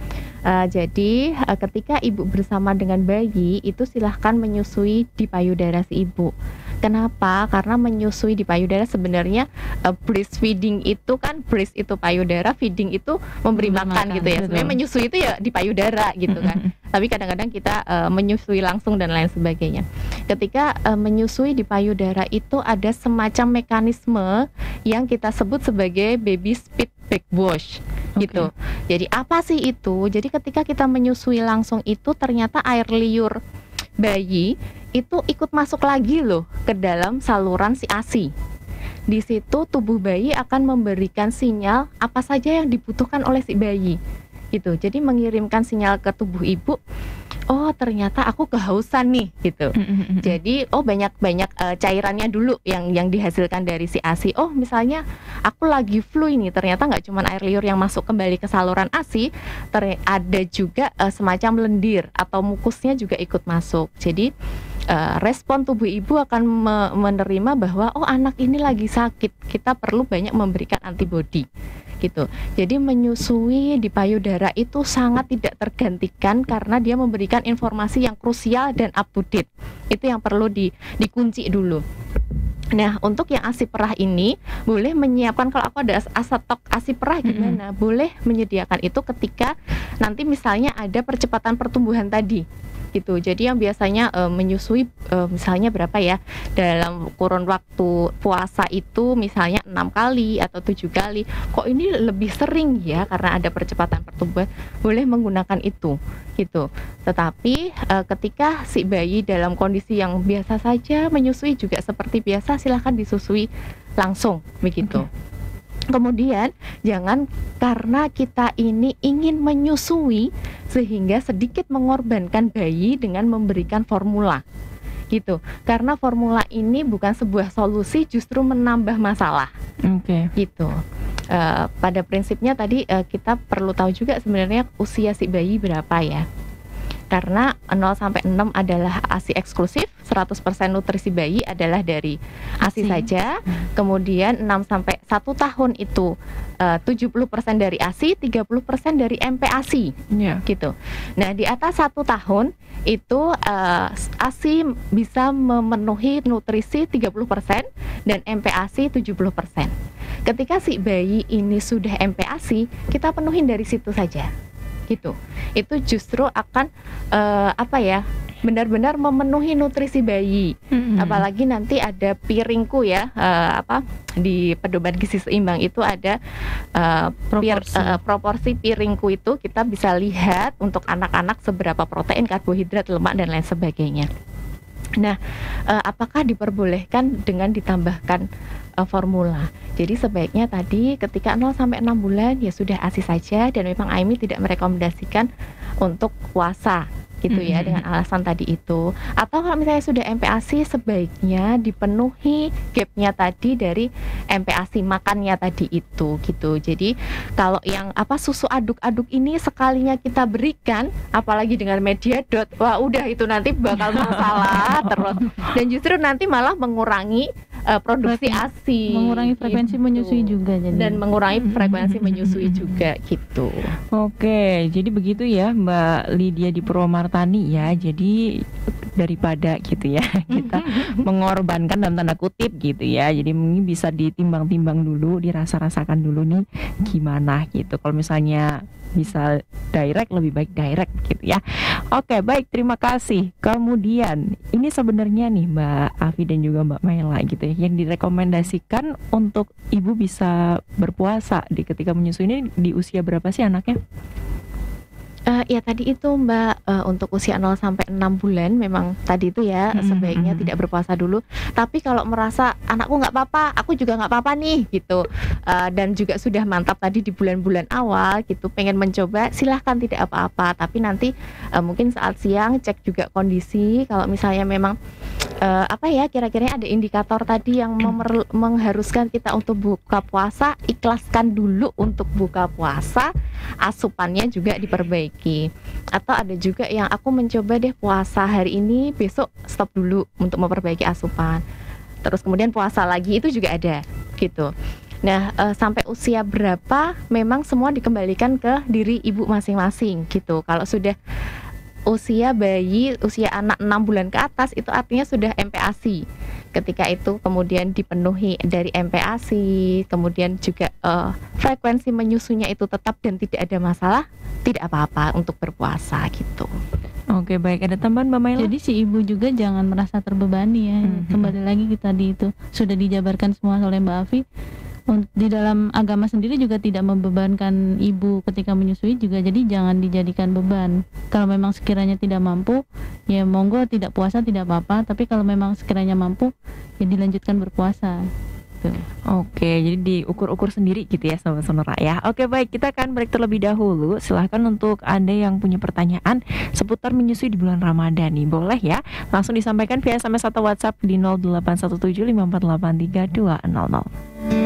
Jadi ketika ibu bersama dengan bayi itu silahkan menyusui di payudara si ibu. Kenapa? Karena menyusui di payudara sebenarnya breastfeeding itu kan, breast itu payudara, feeding itu memberi makan gitu ya. Sebenarnya menyusui itu ya di payudara gitu kan. Tapi kadang-kadang kita menyusui langsung dan lain sebagainya. Ketika menyusui di payudara itu ada semacam mekanisme yang kita sebut sebagai baby speed backwash gitu. Jadi apa sih itu? Jadi ketika kita menyusui langsung itu ternyata air liur bayi itu ikut masuk lagi loh ke dalam saluran si ASI. Di situ tubuh bayi akan memberikan sinyal apa saja yang dibutuhkan oleh si bayi gitu. Jadi mengirimkan sinyal ke tubuh ibu, oh ternyata aku kehausan nih gitu. Jadi banyak cairannya dulu yang dihasilkan dari si ASI. Oh misalnya aku lagi flu ini, ternyata nggak cuma air liur yang masuk kembali ke saluran ASI, ada juga semacam lendir atau mukusnya juga ikut masuk. Jadi respon tubuh ibu akan menerima bahwa oh anak ini lagi sakit, kita perlu banyak memberikan antibodi gitu. Jadi menyusui di payudara itu sangat tidak tergantikan karena dia memberikan informasi yang krusial dan up to date. Itu yang perlu dikunci dulu. Nah, untuk yang ASI perah ini boleh menyiapkan, kalau aku ada stok ASI perah gimana? Boleh menyediakan itu ketika nanti misalnya ada percepatan pertumbuhan tadi. Gitu. Jadi yang biasanya menyusui misalnya berapa ya dalam kurun waktu puasa itu misalnya 6 kali atau 7 kali, kok ini lebih sering ya karena ada percepatan pertumbuhan, boleh menggunakan itu gitu. Tetapi ketika si bayi dalam kondisi yang biasa saja menyusui juga seperti biasa, silahkan disusui langsung begitu. Kemudian jangan karena kita ini ingin menyusui sehingga sedikit mengorbankan bayi dengan memberikan formula gitu. Karena formula ini bukan sebuah solusi, justru menambah masalah. Gitu. Pada prinsipnya tadi kita perlu tahu juga sebenarnya usia si bayi berapa ya. Karena 0 sampai 6 adalah ASI eksklusif, 100% nutrisi bayi adalah dari ASI saja. Kemudian 6 sampai 1 tahun itu 70% dari ASI, 30% dari MPASI gitu. Nah, di atas 1 tahun itu ASI bisa memenuhi nutrisi 30% dan MPASI 70%. Ketika si bayi ini sudah MPASI, kita penuhin dari situ saja. Gitu. Itu justru akan benar-benar memenuhi nutrisi bayi. Apalagi nanti ada piringku ya, di pedoman gizi seimbang itu ada proporsi piringku itu kita bisa lihat untuk anak-anak seberapa protein, karbohidrat, lemak dan lain sebagainya. Nah, apakah diperbolehkan dengan ditambahkan formula? Jadi sebaiknya tadi ketika 0 sampai 6 bulan ya sudah ASI saja, dan memang AIMI tidak merekomendasikan untuk puasa gitu ya, dengan alasan tadi itu. Atau kalau misalnya sudah MPASI, sebaiknya dipenuhi gapnya tadi dari MPASI makannya tadi itu gitu. Jadi kalau yang susu aduk-aduk ini sekalinya kita berikan, apalagi dengan Mediadot, wah udah itu nanti bakal masalah terus, dan justru nanti malah mengurangi produksi ASI, mengurangi frekuensi gitu. menyusui juga jadi. Dan mengurangi frekuensi menyusui juga gitu. Oke, jadi begitu ya Mbak Lydia di Purwomartani ya. Jadi daripada gitu ya kita mengorbankan dalam tanda kutip gitu ya, jadi mungkin bisa ditimbang-timbang dulu, dirasa-rasakan dulu nih gimana gitu. Kalau misalnya bisa direct, lebih baik direct gitu ya. Oke, baik, terima kasih. Kemudian ini sebenarnya nih Mbak Afi dan juga Mbak Maela gitu ya, yang direkomendasikan untuk ibu bisa berpuasa ketika menyusui ini di usia berapa sih anaknya? Ya tadi itu Mbak, untuk usia 0 sampai 6 bulan memang tadi itu ya sebaiknya tidak berpuasa dulu. Tapi kalau merasa anakku nggak apa-apa, aku juga nggak apa-apa nih gitu, dan juga sudah mantap tadi di bulan-bulan awal gitu, pengen mencoba, silahkan, tidak apa-apa. Tapi nanti mungkin saat siang cek juga kondisi. Kalau misalnya memang kira-kira ada indikator tadi yang mengharuskan kita untuk buka puasa, ikhlaskan dulu untuk buka puasa, asupannya juga diperbaiki. Atau ada juga yang aku mencoba deh puasa hari ini, besok stop dulu untuk memperbaiki asupan, terus kemudian puasa lagi, itu juga ada gitu. Nah, sampai usia berapa memang semua dikembalikan ke diri ibu masing-masing gitu. Kalau sudah usia bayi, usia anak 6 bulan ke atas, itu artinya sudah MPASI. Ketika itu kemudian dipenuhi dari MPASI, kemudian juga frekuensi menyusunya itu tetap dan tidak ada masalah, tidak apa-apa untuk berpuasa gitu. Oke, baik, ada tambahan Mbak Maela? Jadi si ibu juga jangan merasa terbebani ya. Kembali lagi kita itu sudah dijabarkan semua oleh Mbak Afi. Di dalam agama sendiri juga tidak membebankan ibu ketika menyusui juga, jadi jangan dijadikan beban. Kalau memang sekiranya tidak mampu, ya monggo tidak puasa tidak apa-apa, tapi kalau memang sekiranya mampu, ya dilanjutkan berpuasa. Oke, jadi diukur-ukur sendiri gitu ya Sobat Sonora ya. Oke, baik, kita akan break terlebih dahulu. Silahkan untuk Anda yang punya pertanyaan seputar menyusui di bulan Ramadan nih, boleh ya langsung disampaikan via SMS atau WhatsApp di 081754832000.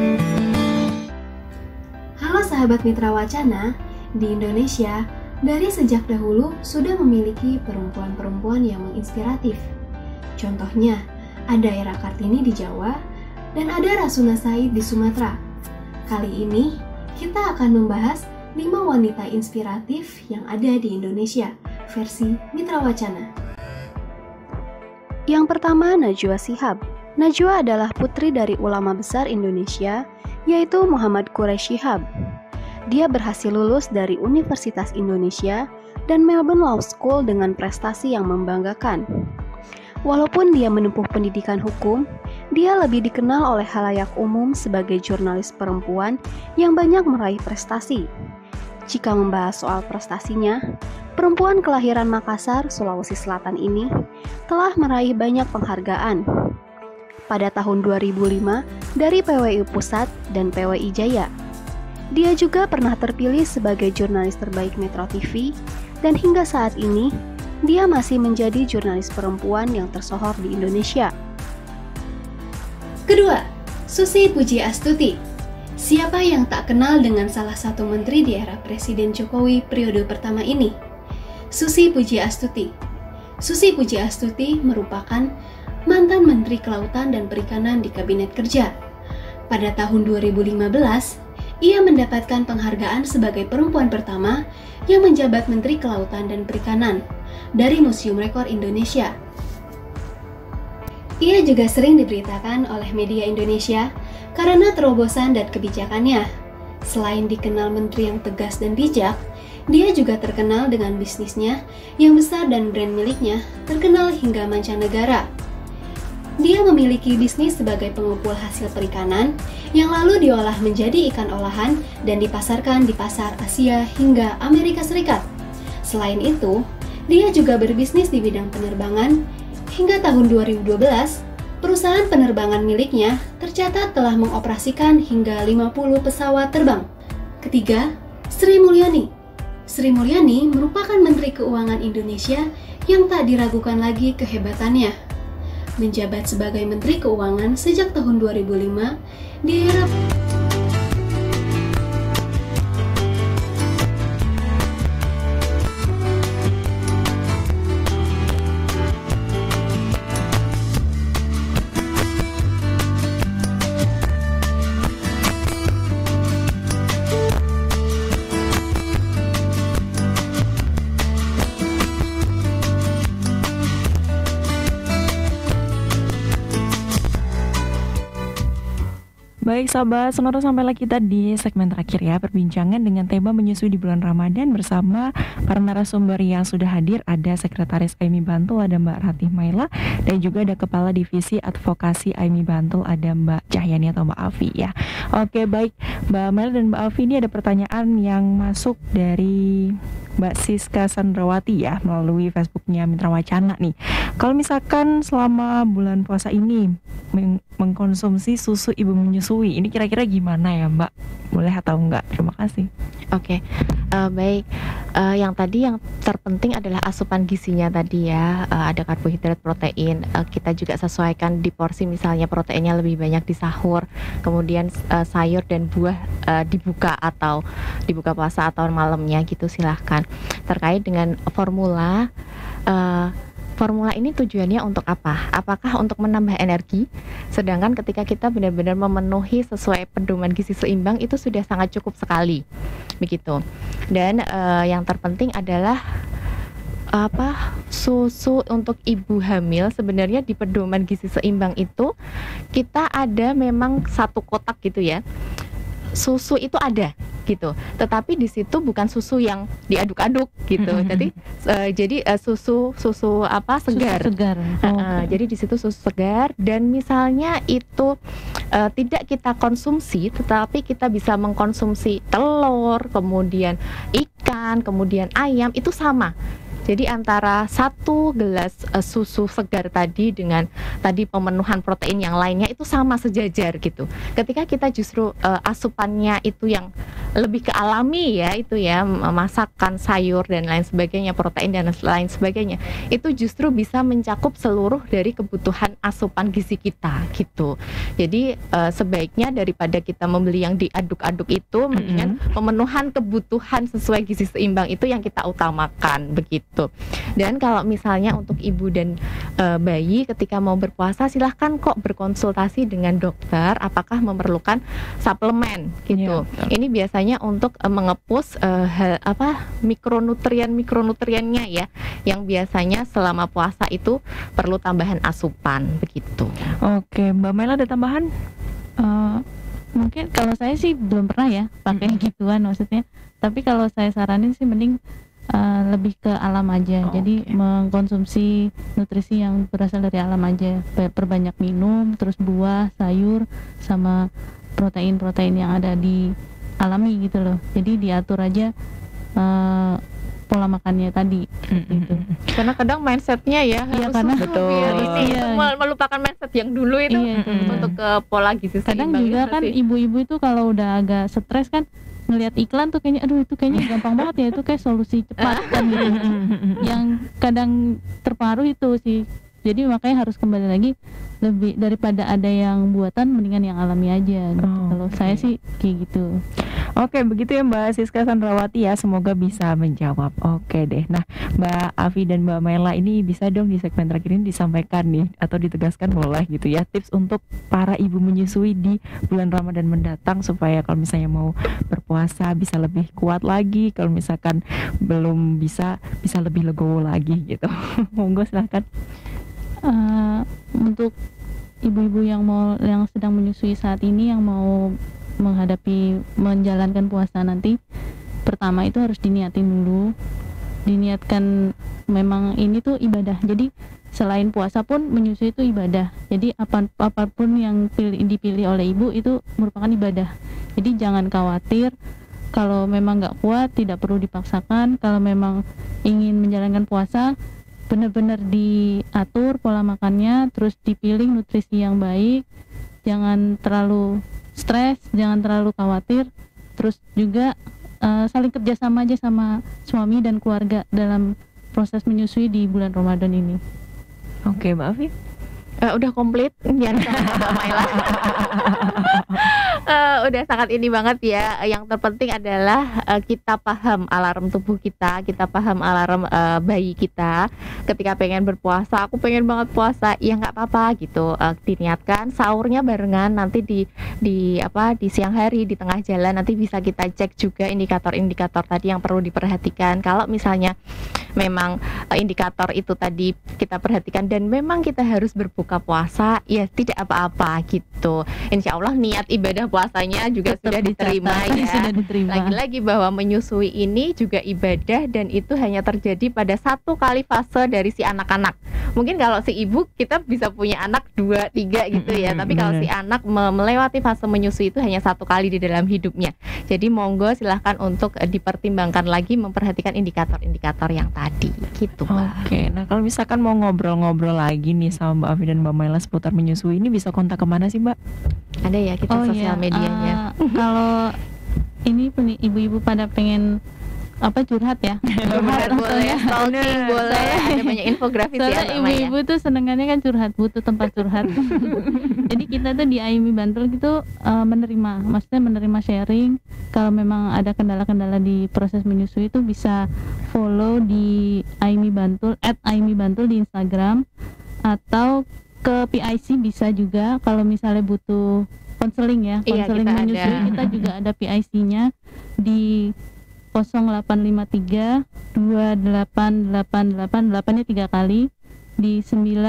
Halo sahabat Mitra Wacana, di Indonesia dari sejak dahulu sudah memiliki perempuan-perempuan yang menginspiratif. Contohnya, ada Era Kartini di Jawa dan ada Rasuna Said di Sumatera. Kali ini kita akan membahas 5 wanita inspiratif yang ada di Indonesia versi Mitra Wacana. Yang pertama, Najwa Shihab. Najwa adalah putri dari ulama besar Indonesia, yaitu Muhammad Quraisy Shihab. Dia berhasil lulus dari Universitas Indonesia dan Melbourne Law School dengan prestasi yang membanggakan. Walaupun dia menempuh pendidikan hukum, dia lebih dikenal oleh khalayak umum sebagai jurnalis perempuan yang banyak meraih prestasi. Jika membahas soal prestasinya, perempuan kelahiran Makassar, Sulawesi Selatan ini telah meraih banyak penghargaan. Pada tahun 2005 dari PWI Pusat dan PWI Jaya. Dia juga pernah terpilih sebagai jurnalis terbaik Metro TV dan hingga saat ini dia masih menjadi jurnalis perempuan yang tersohor di Indonesia. Kedua, Susi Pujiastuti. Siapa yang tak kenal dengan salah satu menteri di era Presiden Jokowi periode pertama ini? Susi Pujiastuti. Susi Pujiastuti merupakan mantan Menteri Kelautan dan Perikanan di Kabinet Kerja. Pada tahun 2015, ia mendapatkan penghargaan sebagai perempuan pertama yang menjabat Menteri Kelautan dan Perikanan dari Museum Rekor Indonesia. Ia juga sering diberitakan oleh media Indonesia karena terobosan dan kebijakannya. Selain dikenal menteri yang tegas dan bijak, dia juga terkenal dengan bisnisnya yang besar dan brand miliknya terkenal hingga mancanegara. Dia memiliki bisnis sebagai pengumpul hasil perikanan yang lalu diolah menjadi ikan olahan dan dipasarkan di pasar Asia hingga Amerika Serikat. Selain itu, dia juga berbisnis di bidang penerbangan. Hingga tahun 2012, perusahaan penerbangan miliknya tercatat telah mengoperasikan hingga 50 pesawat terbang. Ketiga, Sri Mulyani. Sri Mulyani merupakan Menteri Keuangan Indonesia yang tak diragukan lagi kehebatannya. Menjabat sebagai Menteri Keuangan sejak tahun 2005 di era Baik sahabat Sonora, sampailah kita di segmen terakhir ya, perbincangan dengan tema menyusui di bulan Ramadan bersama para narasumber yang sudah hadir. Ada Sekretaris AIMI Bantul, ada Mbak Ratih Maila, dan juga ada Kepala Divisi Advokasi AIMI Bantul, ada Mbak Cahyani atau Mbak Afi ya. Oke, baik Mbak Maila dan Mbak Afi, ini ada pertanyaan yang masuk dari Mbak Siska Sandrawati ya, melalui Facebooknya Mitra Wacana nih. Kalau misalkan selama bulan puasa ini mengkonsumsi susu ibu menyusui, ini kira-kira gimana ya Mbak? Boleh atau enggak? Terima kasih. Oke, baik. Yang tadi yang terpenting adalah asupan gizinya tadi ya. Ada karbohidrat, protein. Kita juga sesuaikan di porsi, misalnya proteinnya lebih banyak di sahur, kemudian sayur dan buah dibuka atau dibuka puasa atau malamnya gitu, silahkan. Terkait dengan formula, formula ini tujuannya untuk apa? Apakah untuk menambah energi? Sedangkan ketika kita benar-benar memenuhi sesuai pedoman gizi seimbang itu sudah sangat cukup sekali, begitu. Dan yang terpenting adalah susu untuk ibu hamil. Sebenarnya di pedoman gizi seimbang itu kita ada memang satu kotak gitu ya. Susu itu ada gitu, tetapi di situ bukan susu yang diaduk-aduk gitu. Jadi susu apa segar. Susu segar. Jadi di situ susu segar, dan misalnya itu tidak kita konsumsi, tetapi kita bisa mengkonsumsi telur, kemudian ikan, kemudian ayam, itu sama. Jadi antara 1 gelas susu segar tadi dengan tadi pemenuhan protein yang lainnya itu sama, sejajar gitu. Ketika kita justru asupannya itu yang lebih ke alami ya, itu ya masakan, sayur dan lain sebagainya, protein dan lain sebagainya, itu justru bisa mencakup seluruh dari kebutuhan asupan gizi kita gitu. Jadi sebaiknya daripada kita membeli yang diaduk-aduk itu, mendingan pemenuhan kebutuhan sesuai gizi seimbang itu yang kita utamakan begitu. Dan kalau misalnya untuk ibu dan bayi ketika mau berpuasa, silahkan kok berkonsultasi dengan dokter apakah memerlukan suplemen gitu. Ini biasanya untuk mengepus mikronutriennya ya, yang biasanya selama puasa itu perlu tambahan asupan begitu. Oke, Mbak Maila ada tambahan? Mungkin kalau saya sih belum pernah ya pakai gituan maksudnya. Tapi kalau saya saranin sih mending lebih ke alam aja. Jadi mengkonsumsi nutrisi yang berasal dari alam aja. Perbanyak minum, terus buah, sayur, sama protein-protein yang ada di alami gitu loh. Jadi diatur aja pola makannya tadi gitu. Karena kadang mindsetnya ya harus karena melupakan mindset yang dulu itu untuk ke pola gizi seimbang. Kadang juga kan ibu-ibu itu kalau udah agak stres kan ngelihat iklan tuh kayaknya aduh itu kayaknya gampang banget ya, itu kayak solusi cepat kan gitu. Yang kadang terpengaruh itu sih. Jadi makanya harus kembali lagi, lebih daripada ada yang buatan mendingan yang alami aja gitu. Kalau saya sih kayak gitu. Oke, begitu ya Mbak Siska Sandrawati ya, semoga bisa menjawab. Oke deh. Nah, Mbak Afi dan Mbak Maila, ini bisa dong di segmen terakhir ini disampaikan nih atau ditegaskan boleh gitu ya, tips untuk para ibu menyusui di bulan Ramadan mendatang supaya kalau misalnya mau berpuasa bisa lebih kuat lagi, kalau misalkan belum bisa lebih legowo lagi gitu. Monggo silahkan. Untuk ibu-ibu yang sedang menyusui saat ini, yang mau menjalankan puasa nanti, pertama itu harus diniatin dulu. Diniatkan memang ini tuh ibadah. Jadi selain puasa pun menyusui itu ibadah. Jadi apapun yang dipilih oleh ibu itu merupakan ibadah. Jadi jangan khawatir. Kalau memang nggak kuat, tidak perlu dipaksakan. Kalau memang ingin menjalankan puasa, benar-benar diatur pola makannya, terus dipilih nutrisi yang baik, jangan terlalu stres, jangan terlalu khawatir. Terus juga saling kerjasama aja sama suami dan keluarga dalam proses menyusui di bulan Ramadan ini. Oke, Mbak Afi. Udah komplit ya Mbak Maila. Udah sangat ini banget ya. Yang terpenting adalah kita paham alarm tubuh kita paham alarm bayi kita. Ketika pengen berpuasa, aku pengen banget puasa, ya nggak apa-apa gitu. Diniatkan sahurnya barengan, nanti di siang hari, di tengah jalan nanti bisa kita cek juga indikator-indikator tadi yang perlu diperhatikan. Kalau misalnya memang indikator itu tadi kita perhatikan dan memang kita harus berbuka puasa, ya tidak apa-apa gitu. Insya Allah niat ibadah puasanya juga sudah diterima ya. Sudah diterima. Lagi-lagi bahwa menyusui ini juga ibadah dan itu hanya terjadi pada satu kali fase dari si anak-anak. Mungkin kalau si ibu kita bisa punya anak 2, 3 gitu ya. Tapi kalau si anak melewati fase menyusui itu hanya satu kali di dalam hidupnya. Jadi monggo silahkan untuk dipertimbangkan lagi, memperhatikan indikator-indikator yang tadi gitu, Mbak. Oke, nah kalau misalkan mau ngobrol-ngobrol lagi nih sama Mbak Afi dan Mbak Maila seputar menyusui ini, bisa kontak kemana sih, Mbak? Ada ya kita sosial medianya. Kalau ini ibu-ibu pada pengen curhat ya, boleh, stalking boleh, ada banyak infografis ya. Soalnya ibu-ibu tuh senengannya kan curhat, butuh tempat curhat. Jadi kita tuh di AIMI Bantul gitu maksudnya menerima sharing. Kalau memang ada kendala-kendala di proses menyusui itu bisa follow di AIMI Bantul @AIMI-Bantul di Instagram, atau ke PIC bisa juga kalau misalnya butuh konseling ya, konseling menyusui kita juga ada PIC-nya di 0853 2888 8-nya 3 kali di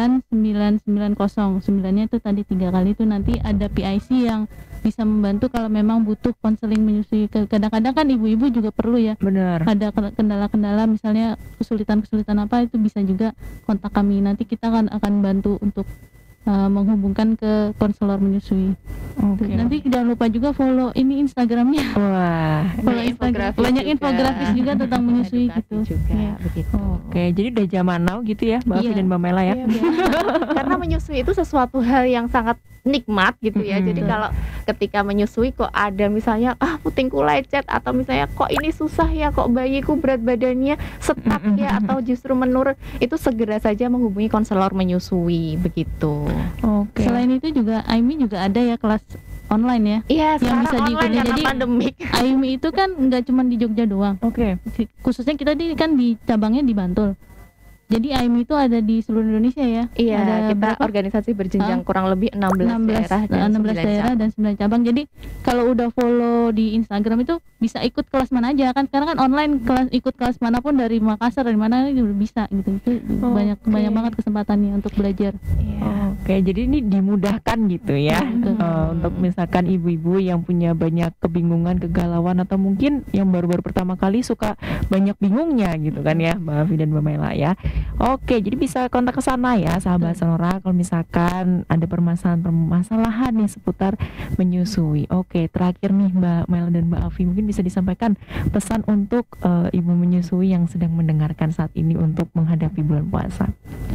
9990. 9-nya itu tadi 3 kali, itu nanti ada PIC yang bisa membantu kalau memang butuh konseling menyusui. Kadang-kadang kan ibu-ibu juga perlu ya. Benar. Ada kendala-kendala misalnya kesulitan-kesulitan apa, itu bisa juga kontak kami. Nanti kita akan bantu untuk menghubungkan ke konselor menyusui. Oke. Nanti jangan lupa juga follow ini Instagramnya. Wah, follow Instagram. Banyak infografis juga tentang menyusui gitu. Juga, begitu. Oke, jadi udah zaman now gitu ya, Mbak Afi dan Mbak Maila ya. Karena menyusui itu sesuatu hal yang sangat nikmat gitu ya. Jadi kalau ketika menyusui kok ada misalnya putingku lecet, atau misalnya kok ini susah ya, kok bayiku berat badannya stuck ya, atau justru menurun, itu segera saja menghubungi konselor menyusui begitu. Oke. Selain itu juga AIMI juga ada ya kelas online ya. Iya, yang bisa diikuti. Jadi pandemik. AIMI itu kan nggak cuma di Jogja doang. Oke. Khususnya kita kan di cabangnya di Bantul. Jadi AIMI itu ada di seluruh Indonesia ya. Iya, ada kita organisasi berjenjang kurang lebih 16 daerah dan 9 cabang. Jadi kalau udah follow di Instagram itu bisa ikut kelas mana aja kan. Karena kan online ikut kelas manapun dari Makassar, dari mana itu bisa gitu. Itu banyak banget kesempatannya untuk belajar. Oke, jadi ini dimudahkan gitu ya. Untuk misalkan ibu-ibu yang punya banyak kebingungan, kegalauan, atau mungkin yang baru-baru pertama kali suka banyak bingungnya gitu kan ya, Mbak Afi dan Mbak Maila ya. Oke, jadi bisa kontak ke sana ya, sahabat Sonora, kalau misalkan ada permasalahan nih seputar menyusui. Oke, terakhir nih Mbak Maila dan Mbak Afi, mungkin bisa disampaikan pesan untuk ibu menyusui yang sedang mendengarkan saat ini untuk menghadapi bulan puasa.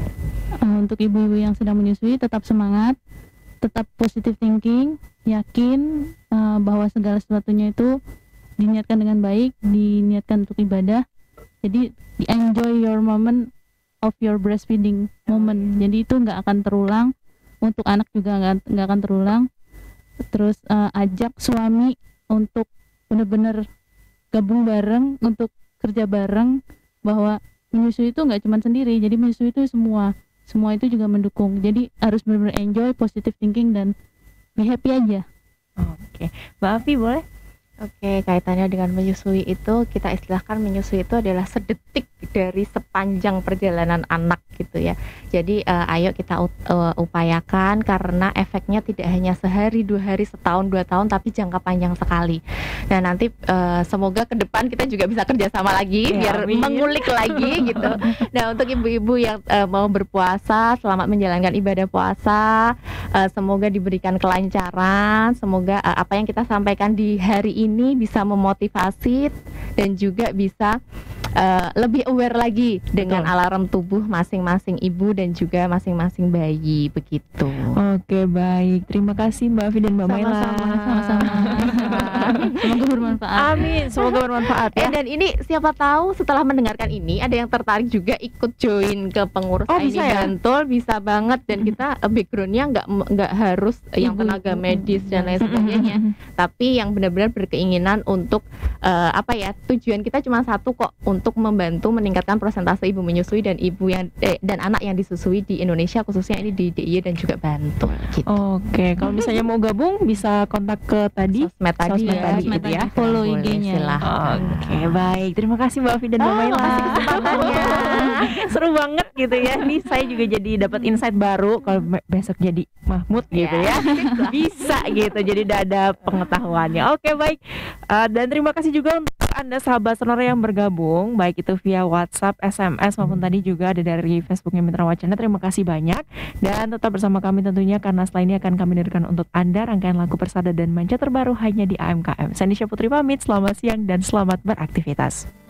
Untuk ibu-ibu yang sedang menyusui, tetap semangat, tetap positive thinking, yakin bahwa segala sesuatunya itu diniatkan dengan baik, diniatkan untuk ibadah. Jadi enjoy your moment of your breastfeeding moment. Jadi itu nggak akan terulang, untuk anak juga nggak akan terulang. Terus ajak suami untuk benar-benar gabung bareng, untuk kerja bareng, bahwa menyusui itu nggak cuma sendiri. Jadi menyusui itu semua itu juga mendukung. Jadi harus benar-benar enjoy, positive thinking, dan be happy aja. Oke, Mbak Afi boleh? Oke, kaitannya dengan menyusui itu, kita istilahkan menyusui itu adalah sedetik dari sepanjang perjalanan anak gitu ya. Jadi ayo kita upayakan, karena efeknya tidak hanya sehari, 2 hari, setahun, 2 tahun, tapi jangka panjang sekali. Nah nanti semoga ke depan kita juga bisa kerjasama lagi biar mengulik lagi gitu. Nah untuk ibu-ibu yang mau berpuasa, selamat menjalankan ibadah puasa, semoga diberikan kelancaran, semoga apa yang kita sampaikan di hari ini bisa memotivasi dan juga bisa lebih aware lagi dengan alarm tubuh masing-masing ibu dan juga masing-masing bayi begitu. Oke, baik. Terima kasih Mbak Afi dan Mbak Maila. Sama-sama. Semoga bermanfaat. Amin, semoga bermanfaat ya. Dan ini siapa tahu setelah mendengarkan ini ada yang tertarik juga ikut join ke pengurus AINI bisa ya? Bantul, bisa banget. Dan kita backgroundnya nggak harus yang tenaga medis dan lain sebagainya, tapi yang benar-benar berkeinginan untuk tujuan kita cuma satu kok, untuk membantu meningkatkan persentase ibu menyusui dan ibu yang dan anak yang disusui di Indonesia, khususnya ini di DIY dan juga Bantul gitu. Oke, kalau misalnya mau gabung bisa kontak ke tadi Sosmed tadi gitu ya. Follow Boleh, IG-nya. silahkan. Oke, baik. Terima kasih Mbak Afi dan Mbak Maila. makasih kesempatannya. Seru banget gitu ya. Nih saya juga jadi dapat insight baru kalau besok jadi Mahmud gitu ya. Bisa gitu. Jadi udah ada pengetahuannya. Oke, baik. Dan terima kasih juga untuk Anda sahabat Sonora yang bergabung, baik itu via WhatsApp, SMS maupun tadi juga ada dari Facebooknya Mitra Wacana. Terima kasih banyak dan tetap bersama kami tentunya karena setelah ini akan kami hadirkan untuk Anda rangkaian lagu Persada dan Manja terbaru hanya di AMKM. Sanisha Putri pamit, selamat siang dan selamat beraktivitas.